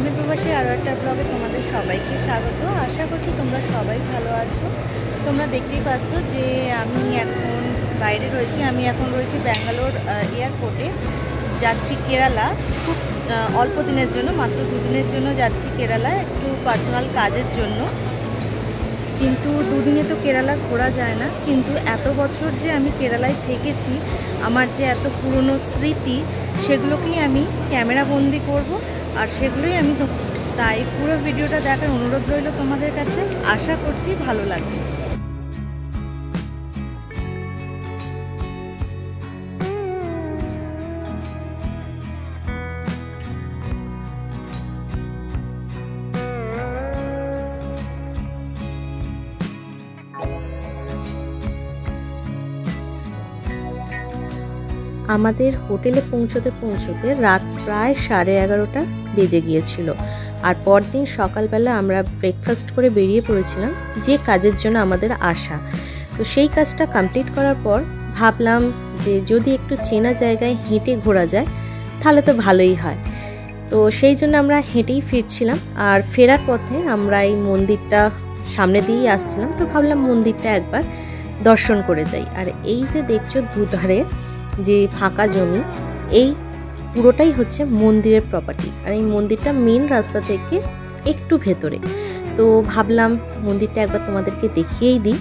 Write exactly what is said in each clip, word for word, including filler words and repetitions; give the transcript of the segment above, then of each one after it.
আমি প্রবাসী আরও একটা ব্লগে তোমাদের সবাইকে স্বাগত। আশা করছি তোমরা সবাই ভালো আছো। তোমরা দেখতেই পাচ্ছ যে আমি এখন বাইরে রয়েছি। আমি এখন রয়েছি ব্যাঙ্গালোর এয়ারপোর্টে, যাচ্ছি কেরালা। খুব অল্প দিনের জন্য, মাত্র দুদিনের জন্য যাচ্ছি কেরালা, একটু পার্সোনাল কাজের জন্য। কিন্তু দুদিনে তো কেরালা ঘোরা যায় না, কিন্তু এত বছর যে আমি কেরালায় থেকেছি, আমার যে এত পুরনো স্মৃতি, সেগুলোকেই আমি ক্যামেরা বন্দি করব, আর সেগুলোই আমি, তাই পুরো ভিডিওটা দেখার অনুরোধ রইল তোমাদের কাছে। আশা করছি ভালো লাগবে। আমাদের হোটেলে পৌঁছতে পৌঁছতে রাত প্রায় সাড়ে এগারোটা বেজে গিয়েছিল। আর পরদিন সকালবেলা আমরা ব্রেকফাস্ট করে বেরিয়ে পড়েছিলাম যে কাজের জন্য আমাদের আসা। তো সেই কাজটা কমপ্লিট করার পর ভাবলাম যে যদি একটু চেনা জায়গায় হেঁটে ঘোরা যায় তাহলে তো ভালোই হয়। তো সেই জন্য আমরা হেঁটেই ফিরছিলাম, আর ফেরার পথে আমরা এই মন্দিরটা সামনে দিয়েই আসছিলাম। তো ভাবলাম মন্দিরটা একবার দর্শন করে যাই। আর এই যে দেখছো দুধারে যে ফাঁকা জমি, এই পুরোটাই হচ্ছে মন্দিরের প্রপার্টি। আর এই মন্দিরটা মেন রাস্তা থেকে একটু ভেতরে। তো ভাবলাম মন্দিরটা একবার তোমাদেরকে দেখিয়েই দিই।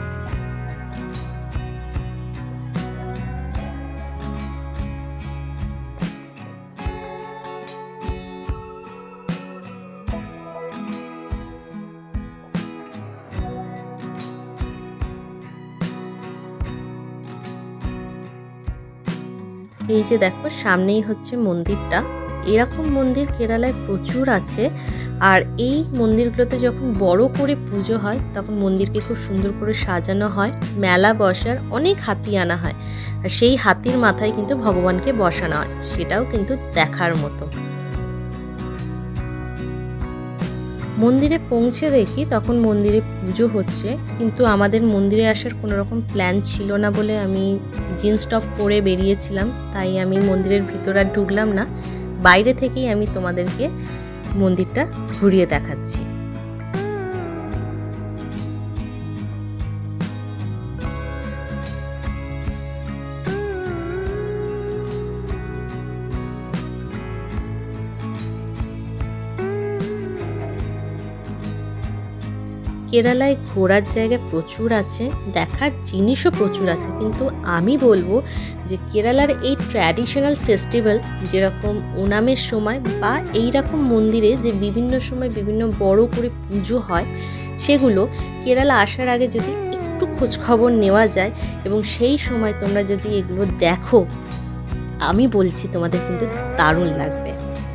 এই যে দেখো সামনেই হচ্ছে মন্দিরটা। এরকম মন্দির কেরালায় প্রচুর আছে। আর এই মন্দিরগুলোতে যখন বড় করে পুজো হয় তখন মন্দিরকে খুব সুন্দর করে সাজানো হয়, মেলা বসার, অনেক হাতি আনা হয়, আর সেই হাতির মাথায় কিন্তু ভগবানকে বসানো হয়। সেটাও কিন্তু দেখার মতো। মন্দিরে পৌঁছে দেখি তখন মন্দিরে পুজো হচ্ছে, কিন্তু আমাদের মন্দিরে আসার কোনো রকম প্ল্যান ছিল না বলে আমি জিন্স টপ পরে বেরিয়েছিলাম। তাই আমি মন্দিরের ভিতর আর ঢুকলাম না, বাইরে থেকেই আমি তোমাদেরকে মন্দিরটা ঘুরিয়ে দেখাচ্ছি। কেরালায় ঘোরার জায়গা প্রচুর আছে, দেখার জিনিসও প্রচুর আছে, কিন্তু আমি বলবো যে কেরালার এই ট্র্যাডিশনাল ফেস্টিভ্যাল, যেরকম ওনামের সময় বা এই রকম মন্দিরে যে বিভিন্ন সময় বিভিন্ন বড় করে পুজো হয়, সেগুলো কেরালা আসার আগে যদি একটু খোঁজখবর নেওয়া যায় এবং সেই সময় তোমরা যদি এগুলো দেখো, আমি বলছি তোমাদের কিন্তু দারুণ লাগবে।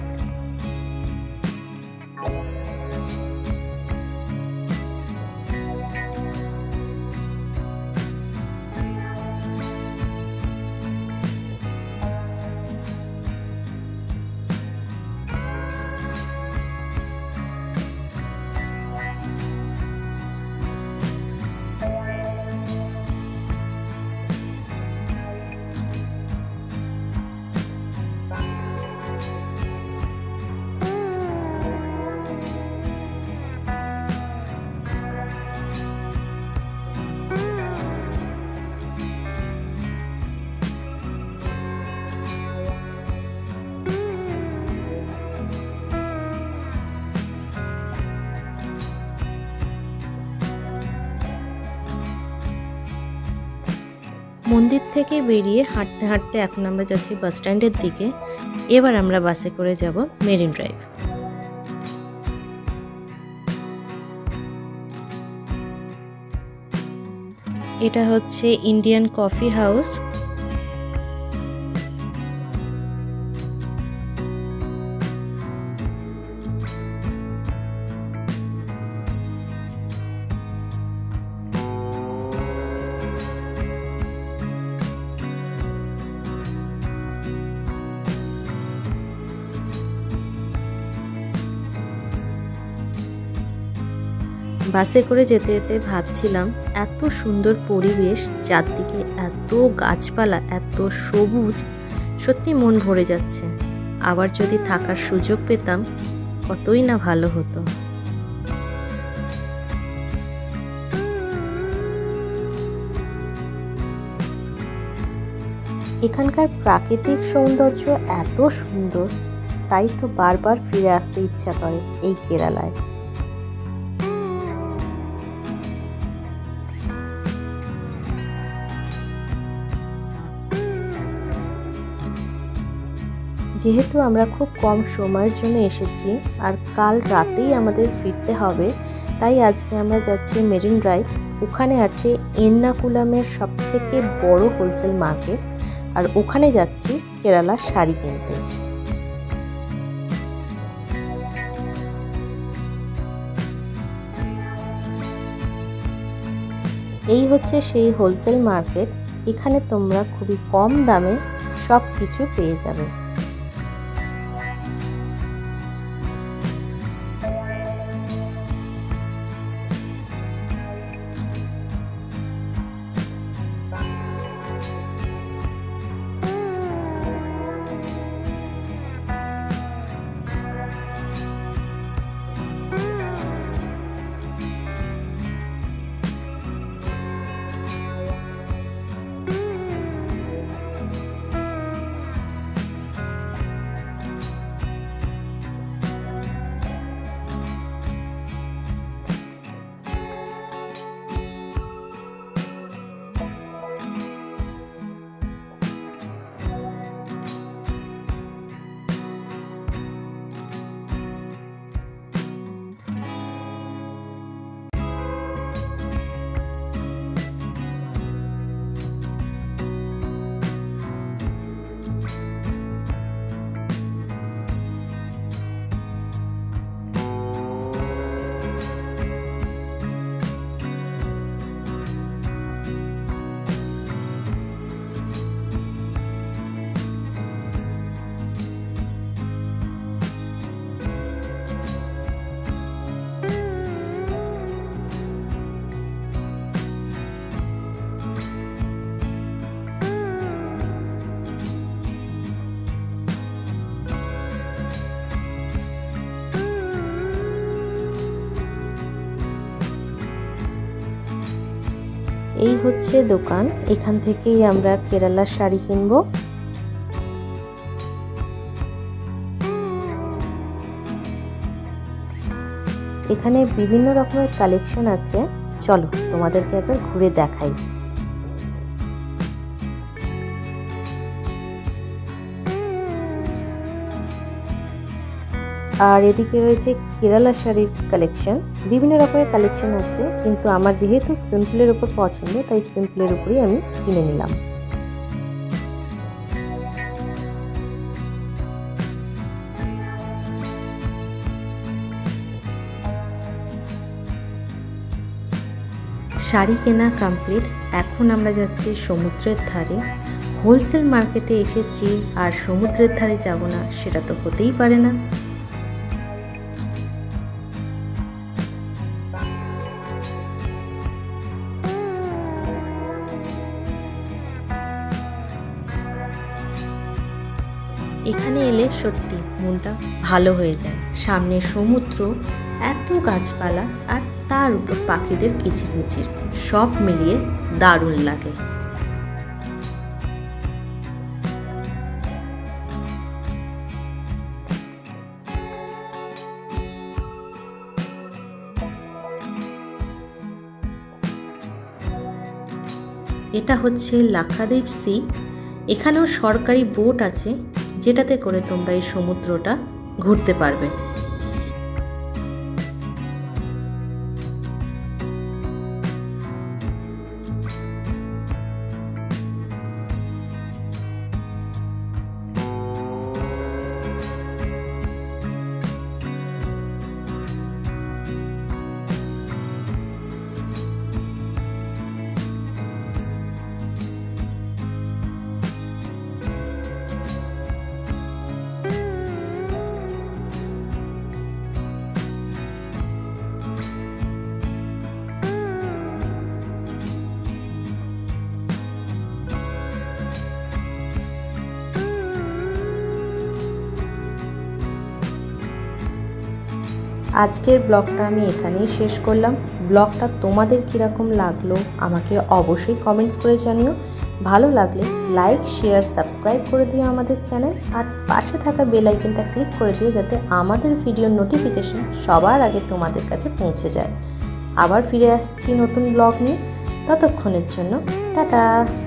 মন্দির থেকে বেরিয়ে হাঁটতে হাঁটতে এখন আমরা যাচ্ছি বাস স্ট্যান্ডের দিকে। এবার আমরা বাসে করে যাব মেরিন ড্রাইভ। এটা হচ্ছে ইন্ডিয়ান কফি হাউস। বাসে করে যেতে যেতে ভাবছিলাম এত সুন্দর পরিবেশ, চারদিকে এত গাছপালা, এত সবুজ, সত্যি মন ভরে যাচ্ছে। আবার যদি থাকার সুযোগ পেতাম কতই না ভালো হতো। এখানকার প্রাকৃতিক সৌন্দর্য এত সুন্দর, তাই তো বারবার ফিরে আসতে ইচ্ছা করে এই কেরালায়। যেহেতু আমরা খুব কম সময়ের জন্য এসেছি আর কাল রাতেই আমাদের ফিরতে হবে, তাই আজকে আমরা যাচ্ছি মেরিন ড্রাইভ। ওখানে আছে এর্নাকুলামের সব থেকে বড় হোলসেল মার্কেট, আর ওখানে যাচ্ছি কেরালার শাড়ি কিনতে। এই হচ্ছে সেই হোলসেল মার্কেট। এখানে তোমরা খুবই কম দামে সব কিছু পেয়ে যাবে। এই হচ্ছে দোকান, এখান থেকেই আমরা কেরালার শাড়ি কিনবো। এখানে বিভিন্ন রকমের কালেকশন আছে, চলো তোমাদেরকে একবার ঘুরে দেখাই। আর এদিকে রয়েছে কেরালা শাড়ির কালেকশন, বিভিন্ন রকমের কালেকশন আছে, কিন্তু আমার যেহেতু সিম্পলের উপর পছন্দ তাই সিম্পলের উপরেই আমি কিনে নিলাম। শাড়ি কেনা কমপ্লিট, এখন আমরা যাচ্ছি সমুদ্রের ধারে। হোলসেল মার্কেটে এসেছি আর সমুদ্রের ধারে যাব না, সেটা তো হতেই পারে না। এখানে এলে সত্যি মনটা ভালো হয়ে যায়। সামনে সমুদ্র, এত গাছপালা, আর তার উপর পাখিদের কিচিরমিচির, সব মিলিয়ে দারুণ লাগে। এটা হচ্ছে লাক্ষাদ্বীপ সি। এখানেও সরকারি বোট আছে, যেটাতে করে তোমরা এই সমুদ্রটা ঘুরতে পারবে। আজকের ব্লগটা আমি এখানেই শেষ করলাম। ব্লগটা তোমাদের কীরকম লাগলো আমাকে অবশ্যই কমেন্টস করে জানিও। ভালো লাগলে লাইক শেয়ার সাবস্ক্রাইব করে দিও আমাদের চ্যানেল, আর পাশে থাকা বেল আইকনটা ক্লিক করে দিও যাতে আমাদের ভিডিওর নোটিফিকেশন সবার আগে তোমাদের কাছে পৌঁছে যায়। আবার ফিরে আসছি নতুন ব্লগ নিয়ে, ততক্ষণের জন্য টাটা।